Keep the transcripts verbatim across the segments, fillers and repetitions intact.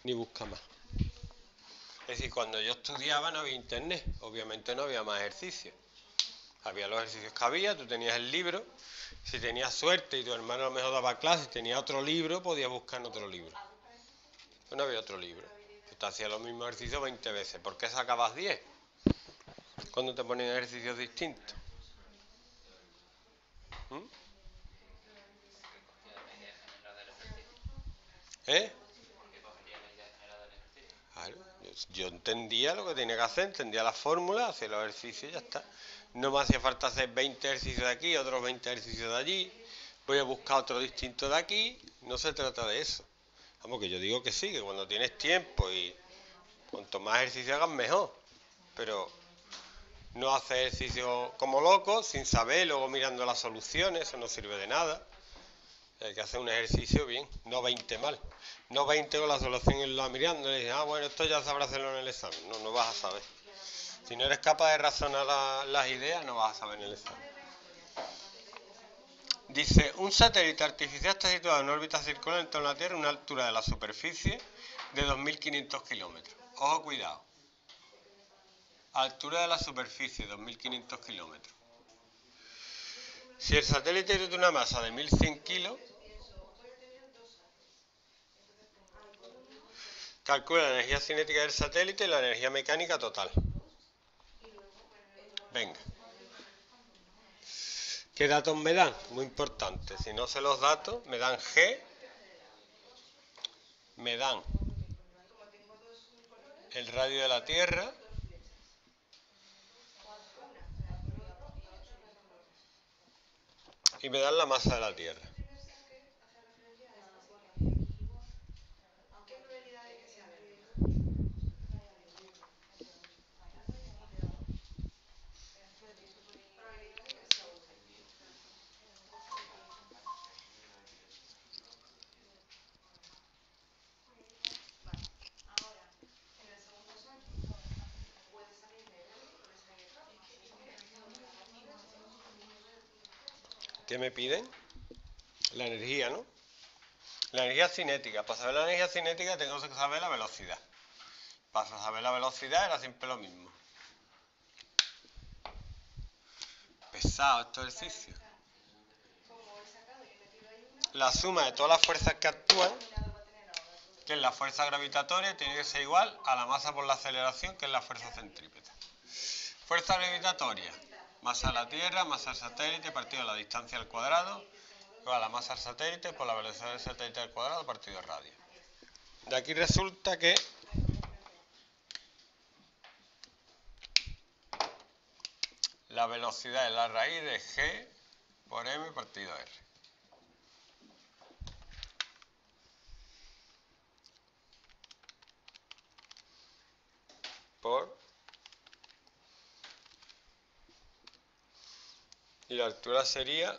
ni busca más. Es decir, cuando yo estudiaba no había internet, obviamente no había más ejercicios. Había los ejercicios que había, tú tenías el libro, si tenías suerte y tu hermano a lo mejor daba clase y tenía otro libro, podías buscar en otro libro. Pero no había otro libro. Tú te hacías los mismos ejercicios veinte veces. ¿Por qué sacabas diez? Cuando te ponían ejercicios distintos. ¿Mm? ¿Eh? Claro, yo, yo entendía lo que tenía que hacer, entendía las fórmulas, hacía los ejercicios y ya está. No me hacía falta hacer veinte ejercicios de aquí, otros veinte ejercicios de allí. Voy a buscar otro distinto de aquí. No se trata de eso. Vamos, que yo digo que sí, que cuando tienes tiempo y cuanto más ejercicio hagas, mejor. Pero no hacer ejercicio como loco, sin saber, luego mirando las soluciones, eso no sirve de nada. Hay que hacer un ejercicio bien, no veinte mal. No veinte con la solución y la mirando y dices, ah, bueno, esto ya sabrás hacerlo en el examen. No, no vas a saber. Si no eres capaz de razonar la, las ideas, no vas a saber en el examen. Dice, un satélite artificial está situado en órbita circular en torno a la Tierra a una altura de la superficie de dos mil quinientos kilómetros. Ojo, cuidado. Altura de la superficie, dos mil quinientos kilómetros. Si el satélite tiene una masa de mil cien kilos, calcula la energía cinética del satélite y la energía mecánica total. Venga. ¿Qué datos me dan? Muy importante. Si no sé los datos, me dan G, me dan el radio de la Tierra y me dan la masa de la Tierra. ¿Qué me piden? La energía, ¿no? La energía cinética. Para saber la energía cinética tengo que saber la velocidad. Para saber la velocidad era siempre lo mismo. Pesado este ejercicio. La suma de todas las fuerzas que actúan, que es la fuerza gravitatoria, tiene que ser igual a la masa por la aceleración, que es la fuerza centrípeta. Fuerza gravitatoria, masa de la Tierra, masa del satélite partido la distancia al cuadrado, igual a la masa del satélite por la velocidad del satélite al cuadrado partido el radio. De aquí resulta que la velocidad es la raíz de G por M partido R. Por... Y la altura sería...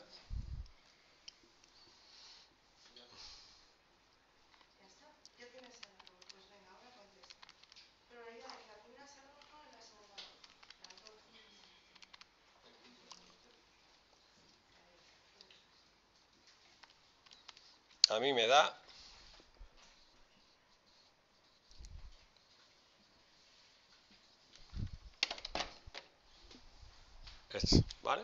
A mí me da... esto, ¿vale?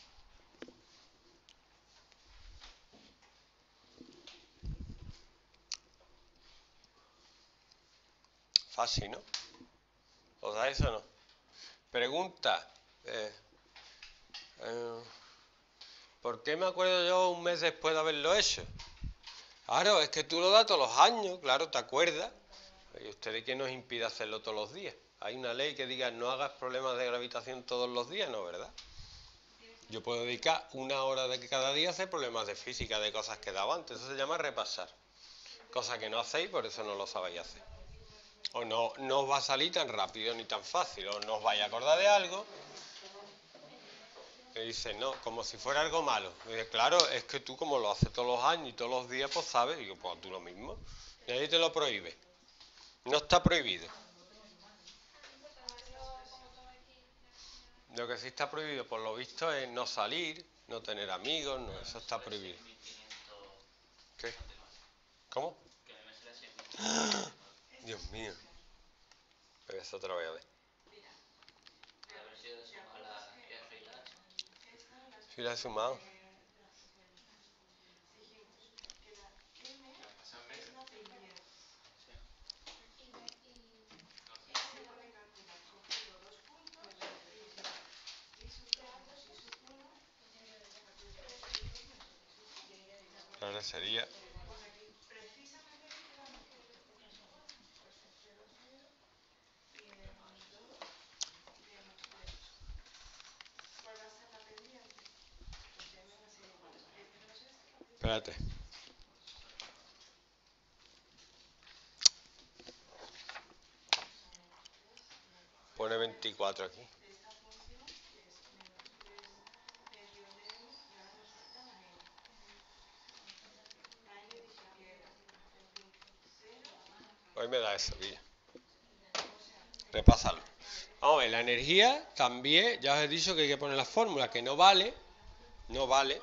Fácil, ¿no? ¿Os da eso o no? Pregunta. Eh, eh, ¿Por qué me acuerdo yo un mes después de haberlo hecho? Claro, es que tú lo das todos los años, claro, te acuerdas. ¿Y ustedes qué nos impide hacerlo todos los días? Hay una ley que diga no hagas problemas de gravitación todos los días, ¿no? ¿Verdad? Yo puedo dedicar una hora de cada día a hacer problemas de física, de cosas que daba antes. Eso se llama repasar. Cosa que no hacéis, por eso no lo sabéis hacer. O no, no os va a salir tan rápido ni tan fácil, o no os vais a acordar de algo. Y dice, no, como si fuera algo malo. Y dice, claro, es que tú como lo haces todos los años y todos los días, pues sabes. Y digo, pues tú lo mismo. Nadie te lo prohíbe. No está prohibido. Lo que sí está prohibido, por lo visto, es no salir, no tener amigos, no, eso está prohibido. ¿Qué? ¿Cómo? mío. Eso otra vez a ver. Si la he sumado. Ahora sería... Espérate. Pone veinticuatro aquí. Hoy me da eso, Guilla. Repásalo. Vamos a ver, la energía también, ya os he dicho que hay que poner la fórmula, que no vale, no vale.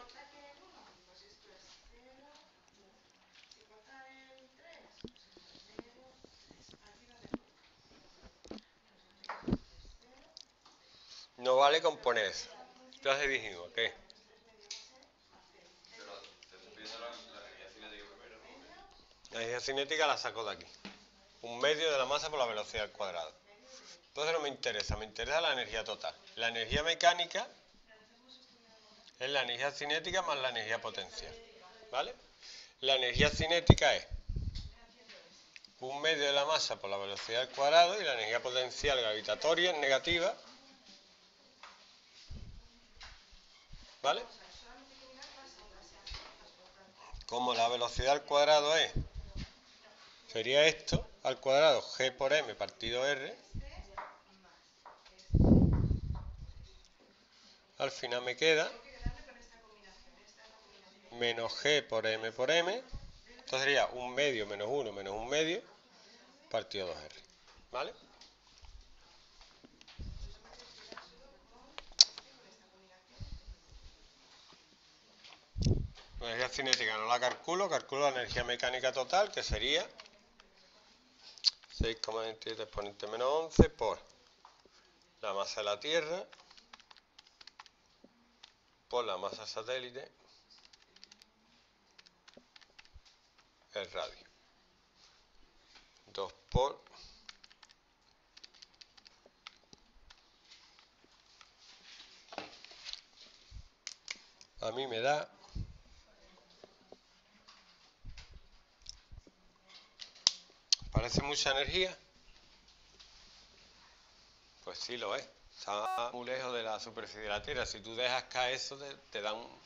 No vale con poner eso. Entonces dijimos, ¿qué? La energía cinética la saco de aquí. Un medio de la masa por la velocidad al cuadrado. Entonces no me interesa, me interesa la energía total. La energía mecánica es la energía cinética más la energía potencial. ¿Vale? La energía cinética es un medio de la masa por la velocidad al cuadrado y la energía potencial gravitatoria es negativa. ¿Vale? Como la velocidad al cuadrado es, sería esto, al cuadrado, G por M partido R, al final me queda menos G por M por M, entonces sería un medio menos uno menos un medio partido dos R. ¿Vale? La energía cinética no la calculo, calculo la energía mecánica total, que sería seis coma veintisiete exponente menos once por la masa de la Tierra por la masa satélite, el radio. dos por a mí me da ¿parece mucha energía? Pues sí lo es. Está muy lejos de la superficie de la Tierra. Si tú dejas caer eso, te, te da un,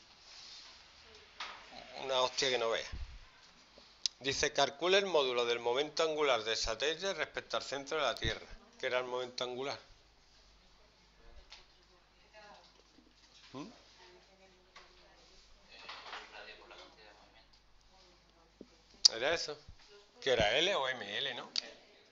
una hostia que no veas. Dice, calcula el módulo del momento angular del satélite respecto al centro de la Tierra. ¿Qué era el momento angular? ¿Mm? ¿Era eso? ¿Qué era L o M L, no?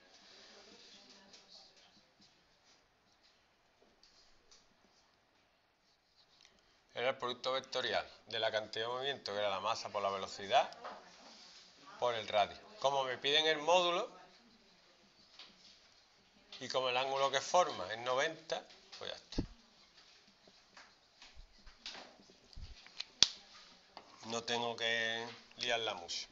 Era el producto vectorial de la cantidad de movimiento, que era la masa por la velocidad, por el radio. Como me piden el módulo, y como el ángulo que forma es noventa, pues ya está. No tengo que liarla mucho.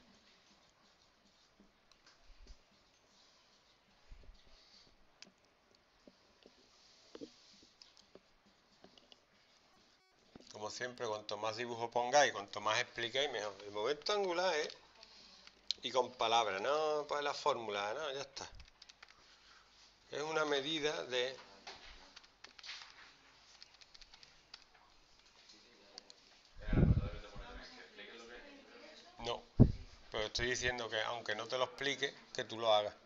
Como siempre, cuanto más dibujo pongáis, cuanto más expliquéis, mejor. El momento angular es... Y con palabras, no pues la fórmula, no, ya está. Es una medida de... No, pero estoy diciendo que aunque no te lo explique, que tú lo hagas.